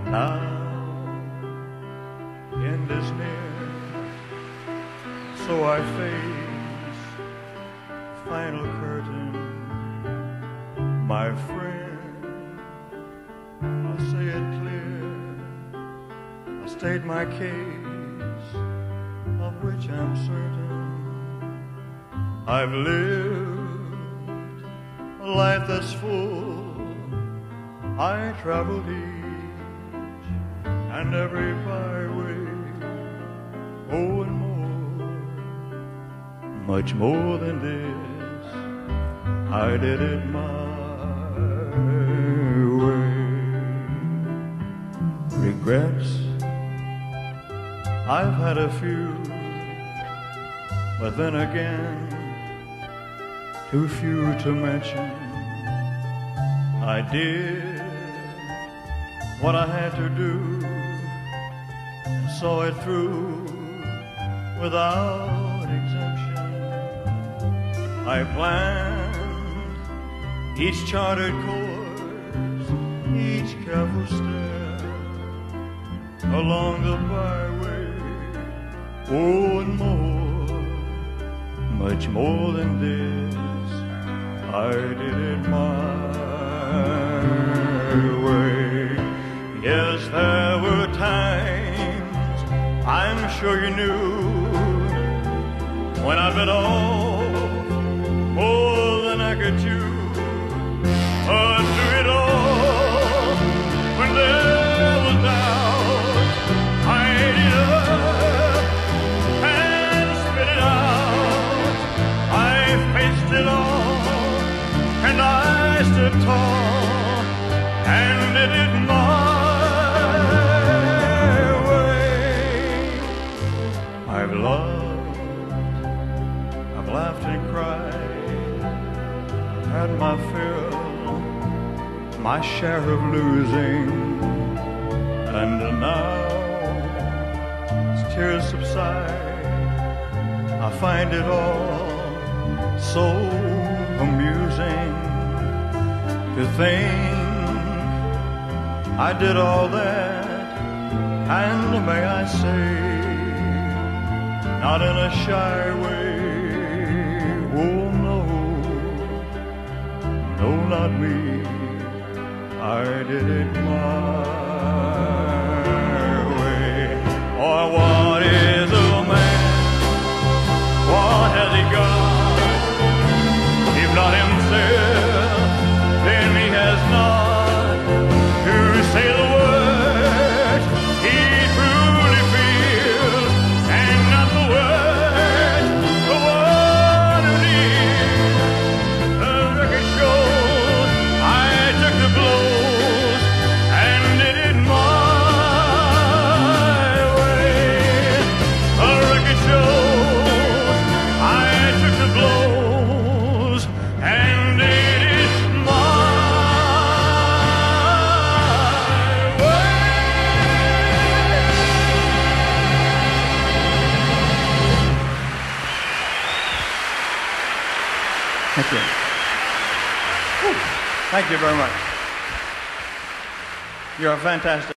Now, end is near, so I face the final curtain. My friend, I'll say it clear, I'll state my case, of which I'm certain. I've lived a life that's full, I traveled each and every byway, oh, and more, much more than this, I did it my way. Regrets, I've had a few, but then again, too few to mention. I did what I had to do and saw it through without exemption. I planned each charted course, each careful step along the byway, oh, and more, much more than this, I did it my way. Yes, there were times, I'm sure you knew, when I bit off more than I could chew. But through it all, when there was doubt, I ate it up and spit it out. I faced it all, and I stood tall and did it my way. I've loved, I've laughed and cried, I've had my fill, my share of losing, and now as tears subside, I find it all so amusing to think I did all that, and may I say, not in a shy way. Oh no, no, not me, I did it my way. Or what is a man? What has he got? If not himself, then he has not to say the words he truly feels, and not the words of one who needs. The record shows I took the blows and did it my way. The record shows I took the blows and did it my way. Thank you. Thank you very much. You're fantastic.